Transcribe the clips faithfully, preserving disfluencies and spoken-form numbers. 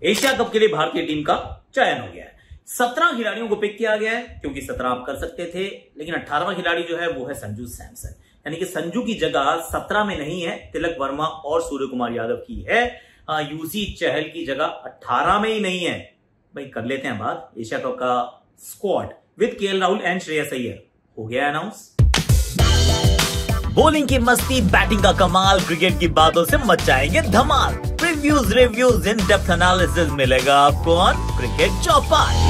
Asia cup के लिए भारतीय टीम का चयन हो गया है। सत्रह खिलाड़ियों को पिक किया गया है क्योंकि सत्रह आप कर सकते थे, लेकिन अठारहवां खिलाड़ी जो है वो है संजू सैमसन। यानी कि संजू की जगह सत्रह में नहीं है, तिलक वर्मा और सूर्य कुमार यादव की है। यूसी चहल की जगह अठारह में ही नहीं है। भाई कर लेते हैं बात एशिया कप का squad with K L Rahul and Shreyas Iyer हो गया अनाउंस। बॉलिंग की मस्ती, बैटिंग का कमाल, क्रिकेट की बातों से मचाएंगे धमाल। Previews, reviews, in depth analysis मिलेगा आपको on cricket Chaupal.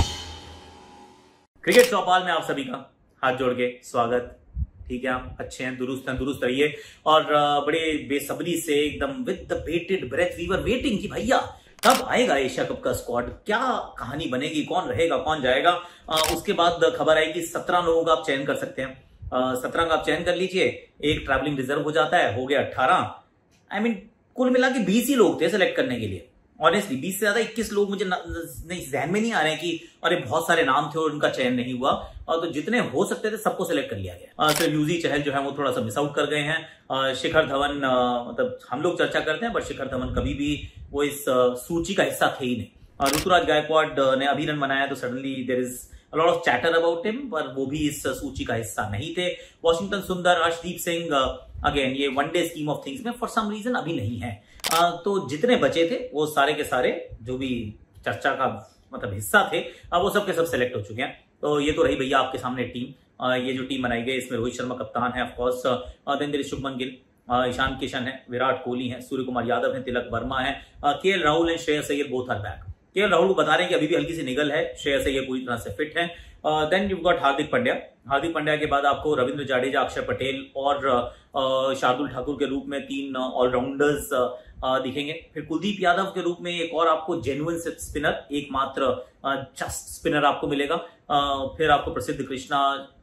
Cricket Chaupal में आप सभी का हाथ जोड़ के स्वागत। ठीक है, आप अच्छे हैं, दुरुस्त हैं, दुरुस्त रहिए। और बड़े बेसब्री से एकदम with the bated breath we were waiting कि भैया कब आएगा एशिया कप का स्क्वाड, क्या कहानी बनेगी, कौन रहेगा कौन जाएगा। आ, उसके बाद खबर आई कि सत्रह लोगों का आप चयन कर सकते हैं। सत्रह का आप चयन कर लीजिए, एक ट्रैवलिंग रिजर्व हो जाता है, हो गया अट्ठारह। आई मीन कुल मिला के बीस ही लोग थे सेलेक्ट करने के लिए। ऑनेस्टली बीस से ज्यादा इक्कीस लोग मुझे नहीं जहन में नहीं आ रहे हैं कि अरे बहुत सारे नाम थे और उनका चयन नहीं हुआ। और तो जितने हो सकते थे सबको सिलेक्ट कर लिया गया। सिर्फ यूजी चहल जो है वो थोड़ा सा मिस आउट कर गए हैं। शिखर धवन, मतलब हम लोग चर्चा करते हैं बट शिखर धवन कभी भी वो इस सूची का हिस्सा थे ही नहीं। ऋतुराज गायकवाड़ ने अभी रन बनाया तो suddenly there is a lot of chatter about him, पर वो भी इस सूची का हिस्सा नहीं थे। वॉशिंगटन सुंदर, अर्शदीप सिंह अगेन ये वनडे स्कीम ऑफ थिंग्स में फॉर सम रीजन अभी नहीं है। uh, तो जितने बचे थे वो सारे के सारे जो भी चर्चा का मतलब हिस्सा थे uh, वो सब के सब सिलेक्ट हो चुके हैं। तो ये तो रही भैया आपके सामने टीम। uh, ये जो टीम बनाई गई इसमें रोहित शर्मा कप्तान है of course, then there is Shubman Gill, Ishan Kishan है, विराट कोहली है, सूर्य कुमार यादव है, तिलक वर्मा है, K L Rahul and Shreyas Iyer both are back. K L Rahul को बता रहे हैं कि अभी भी हल्की सी निगल है, श्रेयस अय्यर पूरी तरह से फिट है। Then you got Hardik Pandya. Hardik Pandya के बाद आपको रविंद्र जाडेजा, अक्षर पटेल और uh, शार्दुल ठाकुर के रूप में तीन ऑलराउंडर्स uh, uh, दिखेंगे। फिर कुलदीप यादव के रूप में एक और आपको जेन्युइन स्पिनर, एकमात्र जस्ट स्पिनर आपको मिलेगा। uh, फिर आपको Prasidh Krishna,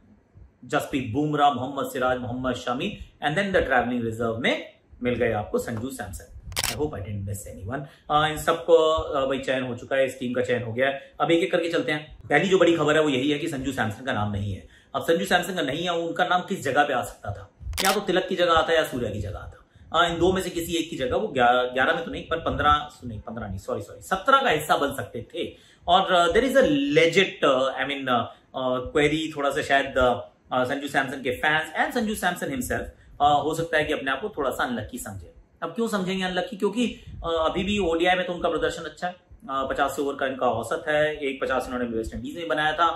Jasprit Bumrah, Mohammed Siraj, Mohammed Shami and then the travelling reserve में मिल गए आपको Sanju Samson. I hope I didn't miss anyone. uh, इन सबको uh, भाई चयन हो चुका है, इस टीम का चयन हो गया है। अब एक एक करके चलते हैं। पहली जो बड़ी खबर है वो यही है कि संजू सैमसन का नाम नहीं है। अब संजू सैमसन का नहीं है, उनका नाम किस जगह पे आ सकता था? या तो तिलक की जगह आता है या सूर्या की जगह आता। uh, इन दो में से किसी एक की जगह वो ग्यारह में तो नहीं पर पंद्रह नहीं पंद्रह नहीं सॉरी सॉरी सत्रह का हिस्सा बन सकते थे। और there is a legit I mean query, थोड़ा सा शायद uh, संजू सैमसन के fans and Sanju Samson himself हो सकता है कि अपने आप को थोड़ा सा अनलकी समझे। अब क्यों समझेंगे अनलकी? क्योंकि अभी भी ओडीआई में तो उनका प्रदर्शन अच्छा है, पचास ओवर का इनका औसत है, एक पचास इन्होंने वेस्ट इंडीज में बनाया था।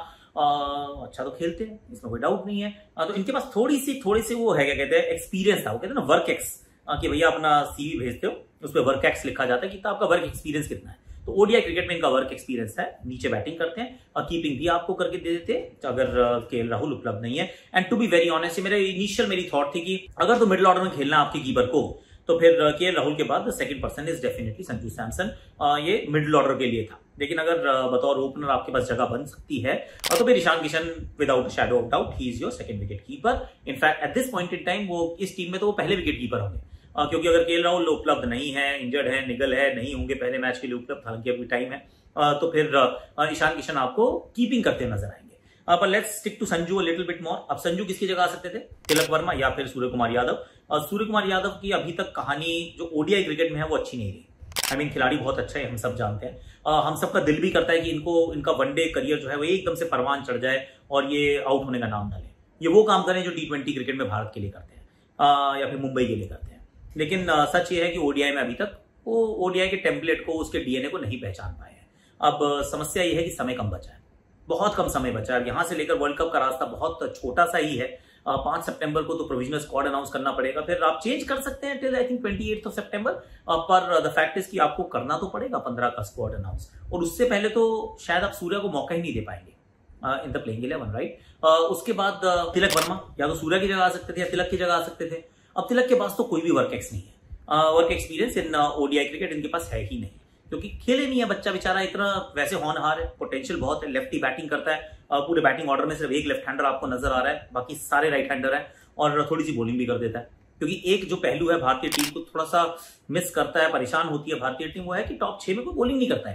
आ, अच्छा तो खेलते हैं, इसमें कोई डाउट नहीं है। आ, तो इनके पास थोड़ी सी थोड़ी सी वो है, क्या कहते हैं, एक्सपीरियंस था। वो कहते हैं ना वर्क एक्स, कि भैया अपना सीवी भेजते हो उस पर वर्क एक्स लिखा जाता है कि आपका वर्क एक्सपीरियंस कितना है। तो ओडीआई क्रिकेट में इनका वर्क एक्सपीरियंस है, नीचे बैटिंग करते हैं और कीपिंग भी आपको करके दे देते अगर केएल राहुल उपलब्ध नहीं है। And to be very honest, मेरे इनिशियल मेरी थॉट थी कि अगर तो मिडिल ऑर्डर में खेलना आपके कीपर को, तो फिर केएल राहुल के बाद second person is definitely Sanju Samson. ये मिडिल ऑर्डर के लिए था, लेकिन अगर बतौर ओपनर आपके पास जगह बन सकती है तो फिर Ishan Kishan without shadow of doubt he is your second wicket keeper. In fact at this point in time वो इस टीम में तो वो पहले विकेट कीपर होंगे, क्योंकि अगर केएल राहुल उपलब्ध नहीं है, इंजर्ड है, निगल है, नहीं होंगे पहले मैच के लिए उपलब्ध, हालांकि अभी टाइम है, तो फिर ईशान किशन आपको कीपिंग करते नजर आएंगे। पर let's stick to Sanju a little bit more. अब संजू किसकी जगह आ सकते थे? तिलक वर्मा या फिर सूर्य कुमार यादव। और सूर्य कुमार यादव की अभी तक कहानी जो ओडीआई क्रिकेट में है वो अच्छी नहीं रही। आई मीन खिलाड़ी बहुत अच्छा है, हम सब जानते हैं। uh, हम सबका दिल भी करता है कि इनको इनका वनडे करियर जो है वो एकदम से परवान चढ़ जाए और ये आउट होने का नाम डालें। ये वो काम करें जो टी ट्वेंटी क्रिकेट में भारत के लिए करते हैं, uh, या फिर मुंबई के लिए करते हैं। लेकिन uh, सच ये है कि ओडीआई में अभी तक वो ओडीआई के टेम्पलेट को, उसके डीएनए को नहीं पहचान पाए हैं। अब uh, समस्या ये है कि समय कम बचा है, बहुत कम समय बचा है। यहां से लेकर वर्ल्ड कप का रास्ता बहुत छोटा सा ही है। पांच सितंबर को तो प्रोविजनल स्क्वाड अनाउंस करना पड़ेगा, फिर आप चेंज कर सकते हैं till I think twenty eight of September. पर द फैक्ट इज कि आपको करना तो पड़ेगा पंद्रह का स्क्वाड अनाउंस, और उससे पहले तो शायद आप सूर्या को मौका ही नहीं दे पाएंगे in the playing eleven, right. उसके बाद uh, तिलक वर्मा या तो सूर्या की जगह आ सकते थे या तिलक की जगह आ सकते थे। अब तिलक के पास तो कोई भी वर्क एक्स नहीं है, work experience in ODI cricket इनके पास है ही नहीं, क्योंकि खेले नहीं है बच्चा बेचारा। इतना वैसे होनहार है, पोटेंशियल बहुत है, लेफ्टी बैटिंग करता है। पूरे बैटिंग ऑर्डर में सिर्फ एक लेफ्ट हैंडर आपको नजर आ रहा है, बाकी सारे राइट हैंडर है, और थोड़ी सी बॉलिंग भी कर देता है। क्योंकि एक जो पहलू है भारतीय टीम को थोड़ा सा मिस करता है, परेशान होती है भारतीय टीम, वो है कि टॉप छह में कोई बॉलिंग नहीं करता है यार।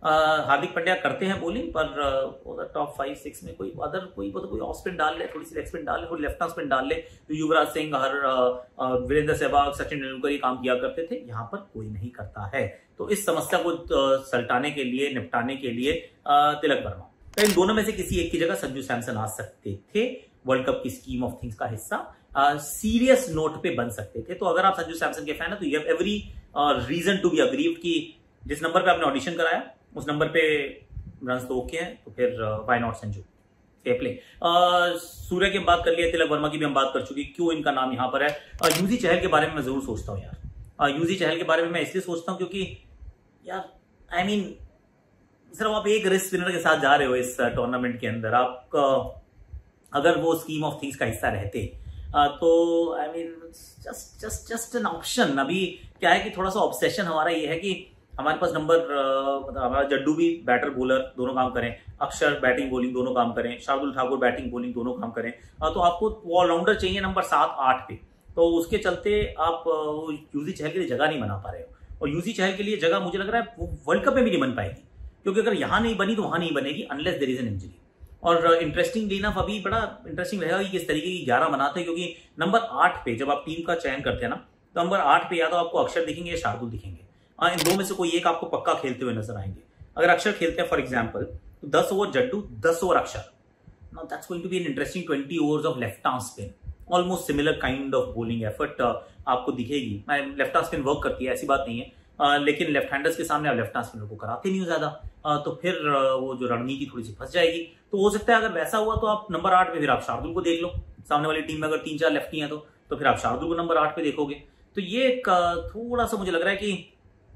हार्दिक पांड्या करते हैं बॉलिंग, पर टॉप फाइव सिक्स में कोई अदर कोई तो कोई ऑफ स्पिन डाल ले, थोड़ी सी लेग स्पिन डाल ले, थोड़ी लेफ्ट आर्म स्पिन डाल ले, तो युवराज सिंह, हर वीरेंद्र सहवाग, सचिन तेंदुलकर ये काम किया करते थे, यहाँ पर कोई नहीं करता है। तो इस समस्या को सलटाने के लिए, निपटाने के लिए तिलक वर्मा, तो इन दोनों में से किसी एक की जगह संजू सैमसन आ सकते थे, वर्ल्ड कप की स्कीम ऑफ थिंग्स का हिस्सा सीरियस uh, नोट पे बन सकते थे। तो अगर आप संजू सैमसन के फैन है तो you have every reason to be aggrieved कि जिस नंबर पे आपने ऑडिशन कराया उस नंबर पे रन्स तो ओके हैं, तो फिर why not Sanju, fair play. Surya की हम बात कर लिए, तिलक वर्मा की भी हम बात कर चुकी, क्यों इनका नाम यहां पर है। uh, यूजी चहल के बारे में मैं जरूर सोचता हूँ यार, uh, यूजी चहल के बारे में मैं इसलिए सोचता हूँ क्योंकि यार आई मीन सिर्फ आप एक रेस स्पिनर के साथ जा रहे हो इस टूर्नामेंट के अंदर, आप uh, अगर वो स्कीम ऑफ थिंग्स का हिस्सा रहते Uh, तो I mean just just just an option. अभी क्या है कि थोड़ा सा ऑब्सेशन हमारा ये है कि हमारे पास नंबर मतलब हमारा जड्डू भी बैटर बॉलर दोनों काम करें, अक्षर बैटिंग बॉलिंग दोनों काम करें, शार्दुल ठाकुर बैटिंग बॉलिंग दोनों काम करें, uh, तो आपको ऑलराउंडर चाहिए नंबर सात आठ पे। तो उसके चलते आप uh, यूजी चहल के लिए जगह नहीं बना पा रहे हो, और यूजी चहल के लिए जगह मुझे लग रहा है वो वर्ल्ड कप में भी नहीं बन पाएगी, क्योंकि अगर यहां नहीं बनी तो वहां नहीं बनेगी unless there is an injury. और इंटरेस्टिंग इनफ अभी बड़ा इंटरेस्टिंग रहेगा कि किस तरीके की ग्यारह बनाते हैं, क्योंकि नंबर आठ पे जब आप टीम का चयन करते हैं ना, तो नंबर आठ पे या तो आपको अक्षर दिखेंगे या शार्दुल दिखेंगे, आ, इन दो में से कोई एक आपको पक्का खेलते हुए नजर आएंगे। अगर अक्षर खेलते हैं फॉर एग्जाम्पल तो दस ओवर जड्डू, दस over Axar, now that's going to be an interesting twenty overs of left arm spin, almost similar kind of bowling effort आपको दिखेगी। लेफ्ट आर्म स्पिन वर्क करती है, ऐसी बात नहीं है, Uh, लेकिन लेफ्ट हैंडर्स के सामने आप लेफ्ट आर्म स्पिनर को कराते नहीं हो ज्यादा, uh, तो फिर uh, वो जो रणनीति थोड़ी सी फंस जाएगी। तो हो सकता है अगर वैसा हुआ तो आप नंबर आठ पे फिर आप शार्दुल को देख लो, सामने वाली टीम में अगर तीन चार लेफ्टी हैं तो तो फिर आप शार्दुल को नंबर आठ पे देखोगे। तो ये एक थोड़ा सा मुझे लग रहा है कि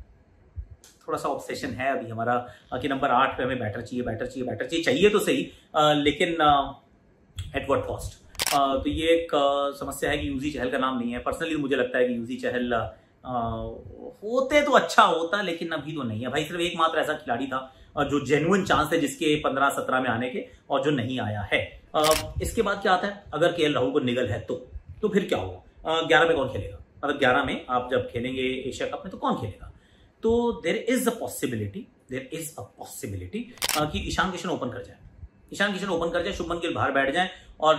थोड़ा सा ऑब्सेशन है अभी हमारा कि नंबर आठ पे हमें बैटर चाहिए, बैटर चाहिए, बैटर चाहिए, चाहिए तो सही, uh, लेकिन एट व्हाट कॉस्ट। तो ये एक uh, समस्या है कि यूजी चहल का नाम नहीं है। पर्सनली मुझे लगता है कि यूजी चहल uh, होते तो अच्छा होता, लेकिन अभी तो नहीं है भाई। सिर्फ एकमात्र ऐसा खिलाड़ी था जो जेन्युइन चांस है जिसके पंद्रह सत्रह में आने के, और जो नहीं आया है। इसके बाद क्या आता है, अगर केएल राहुल को निगल है तो तो फिर क्या होगा, ग्यारह में कौन खेलेगा, मतलब ग्यारह में आप जब खेलेंगे एशिया कप में तो कौन खेलेगा। तो there is a possibility there is a possibility कि ईशान किशन ओपन कर जाए, ईशान किशन ओपन कर जाए, शुभमन गिल बाहर बैठ जाए, और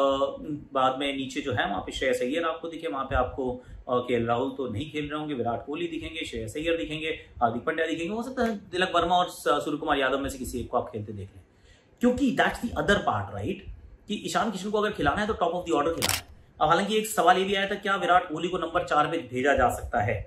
बाद में नीचे जो है वहां पे श्रेयस अय्यर आपको दिखे, वहां पे आपको केएल राहुल तो नहीं खेल रहे होंगे, विराट कोहली दिखेंगे, श्रेयस अय्यर दिखेंगे, हार्दिक पांड्या दिखेंगे, हो सकता है तिलक वर्मा और सूर्य कुमार यादव में से किसी एक को आप खेलते देख लें, क्योंकि that's the other part right, कि ईशान किशन को अगर खिलाना है तो टॉप ऑफ द ऑर्डर खिलाना है। अब हालांकि एक सवाल ये भी आया था, क्या विराट कोहली को नंबर चार पे भेजा जा सकता है।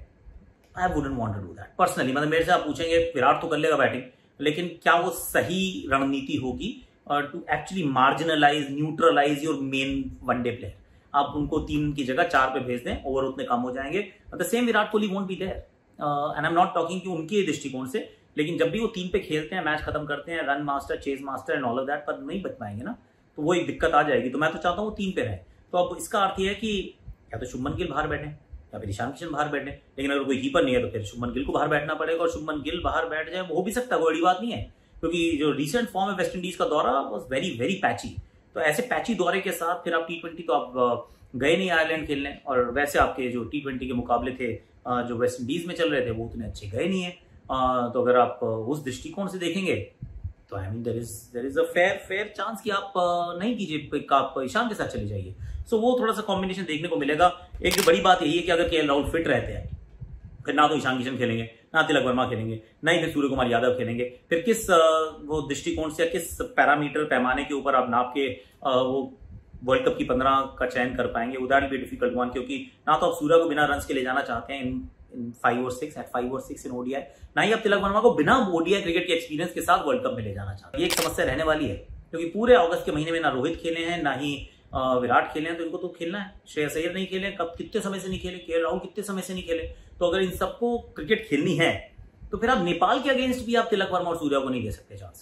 I wouldn't want to do that personally, मतलब मेरे से आप पूछेंगे विराट तो कर लेगा बैटिंग, लेकिन क्या वो सही रणनीति होगी to actually marginalise, neutralise your main one day player. आप उनको तीन की जगह चार पे भेज दें, ओवर उतने कम हो जाएंगे। The same Virat Kohli won't be there, and I am not talking कि उनके दृष्टिकोण से, लेकिन जब भी वो तीन पे खेलते हैं, मैच खत्म करते हैं, run master, chase master and all of that, पर नहीं बच पाएंगे ना, तो वो एक दिक्कत आ जाएगी। तो मैं तो चाहता हूँ वो तीन पे रहे। तो अब इसका अर्थ ये है कि या तो शुभमन गिल बाहर बैठे या फिर ईशान किशन बाहर बैठे, लेकिन अगर कोई कीपर नहीं है तो फिर शुभमन गिल को बाहर बैठना पड़ेगा, और शुभमन गिल बाहर बैठ जाए वो हो भी सकता है, कोई बड़ी बात नहीं है, क्योंकि जो रिसेंट फॉर्म है वेस्ट इंडीज का दौरा वाज वेरी वेरी पैची। तो ऐसे पैची दौरे के साथ फिर आप टी ट्वेंटी तो आप गए नहीं आयरलैंड खेलने, और वैसे आपके जो टी ट्वेंटी के मुकाबले थे जो वेस्ट इंडीज में चल रहे थे वो उतने अच्छे गए नहीं है। तो अगर आप उस दृष्टिकोण से देखेंगे तो I mean there is there is a fair fair chance कि आप नहीं कीजिए, आप ईशान के साथ चले जाइए। सो वो थोड़ा सा कॉम्बिनेशन देखने को मिलेगा। एक बड़ी बात यही है कि अगर केएल राहुल फिट रहते हैं, फिर ना तो ईशान किशन खेलेंगे, ना तिलक वर्मा खेलेंगे, ना ही फिर सूर्य कुमार यादव खेलेंगे। फिर किस वो दृष्टिकोण से, किस पैरामीटर पैमाने के ऊपर आप नाप के वो वर्ल्ड कप की पंद्रह का चयन कर पाएंगे, उधर भी डिफिकल्ट वन, क्योंकि ना तो आप सूर्य को बिना रन के ले जाना चाहते हैं इन इन फाइव और सिक्स एट फाइव और सिक्स इन ओडीआई, ना ही आप तिलक वर्मा को बिना ओडीआई क्रिकेट के एक्सपीरियंस के साथ वर्ल्ड कप में ले जाना चाहते हैं। ये एक समस्या रहने वाली है, क्योंकि पूरे अगस्त के महीने में ना रोहित खेले हैं, ना ही विराट खेले हैं, तो इनको तो खेलना है। श्रेयस अय्यर नहीं खेले, कब कितने समय से नहीं खेले, केएल राहुल कितने समय से नहीं खेले। तो अगर इन सबको क्रिकेट खेलनी है तो फिर आप नेपाल के अगेंस्ट भी आप तिलक वर्मा और सूर्या को नहीं दे सकते चांस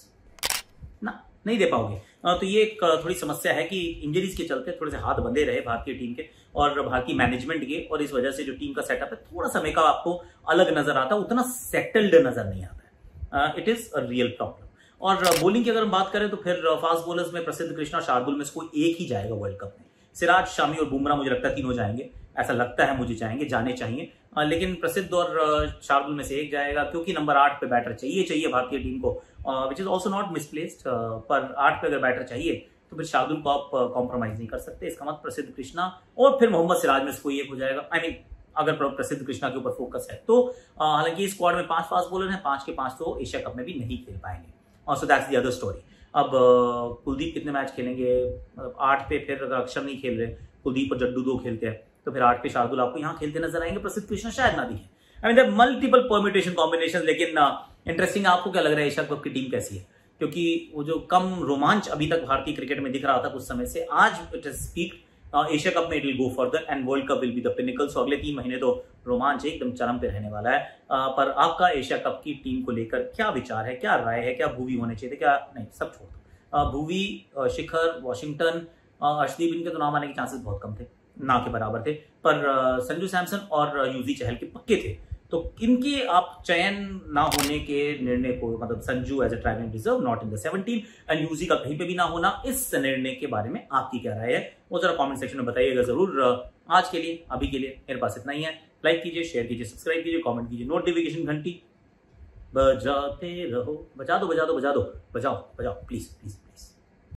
ना, नहीं दे पाओगे। तो ये एक थोड़ी समस्या है कि इंजरीज के चलते थोड़े से हाथ बंधे रहे भारतीय टीम के और भारतीय मैनेजमेंट के, और इस वजह से जो टीम का सेटअप है थोड़ा सा मेकअप आपको अलग नजर आता है, उतना सेटल्ड नजर नहीं आता है। It is a real problem. और बॉलिंग की अगर हम बात करें तो फिर फास्ट बॉलर्स में प्रसिद्ध कृष्णा, शार्दुल में से कोई एक ही जाएगा वर्ल्ड कप में। सिराज, शामी और बुमराह मुझे लगता है तीनों जाएंगे। ऐसा लगता है मुझे जाएंगे, जाने चाहिए, आ, लेकिन प्रसिद्ध और शार्दुल में से एक जाएगा, क्योंकि नंबर आठ पे बैटर चाहिए चाहिए भारतीय टीम को, which is also not misplaced. पर आठ पे अगर बैटर चाहिए तो फिर शार्दुल को आप कॉम्प्रोमाइज नहीं कर सकते। इसका मतलब प्रसिद्ध कृष्णा और फिर मोहम्मद सिराज में से कोई एक हो जाएगा। आई I मीन mean, अगर प्रसिद्ध कृष्णा के ऊपर फोकस है तो। हालांकि इस स्क्वाड में पांच फास्ट बॉलर हैं, पांच के पांच तो एशिया कप में भी नहीं खेल पाएंगे, और so that's the other story. अब कुलदीप कितने मैच खेलेंगे? आठ पे फिर अगर अक्षर नहीं खेल रहे, कुलदीप और जड्डू दो खेलते हैं, तो फिर आठ पे शार्दुल आपको यहाँ खेलते नजर आएंगे, प्रसिद्ध कृष्णा शायद ना दिखे। I mean multiple permutation combination. लेकिन इंटरेस्टिंग आपको क्या लग रहा है एशिया कप की टीम कैसी है? क्योंकि वो जो कम रोमांच अभी तक भारतीय क्रिकेट में दिख रहा था कुछ समय से, आज it is peak. Asia cup में it will go further and world cup will be the pinnacle. So अगले तीन महीने तो रोमांच एकदम चरम पे रहने वाला है। आ, पर आपका एशिया कप की टीम को लेकर क्या विचार है, क्या राय है? क्या भुवी होने चाहिए थे, क्या नहीं? सब छोड़ दो। भुवी, शिखर, वॉशिंगटन, अर्शदीप, इनके तो नाम आने के चांसेस बहुत कम थे, ना के बराबर थे। पर संजू सैमसन और यूजी चहल के पक्के थे। तो इनके आप चयन ना होने के निर्णय को, मतलब Sanju as a tribal reserve not in the seventeen and UG का कहीं पे भी ना होना, इस निर्णय के बारे में आपकी क्या राय है वो जरा कमेंट सेक्शन में बताइएगा जरूर। आज के लिए, अभी के लिए मेरे पास इतना ही है। लाइक कीजिए, शेयर कीजिए, सब्सक्राइब कीजिए, कमेंट कीजिए, नोटिफिकेशन घंटी बजाते रहो। बजा दो बजा दो बजा दो बजाओ बजाओ प्लीज प्लीज।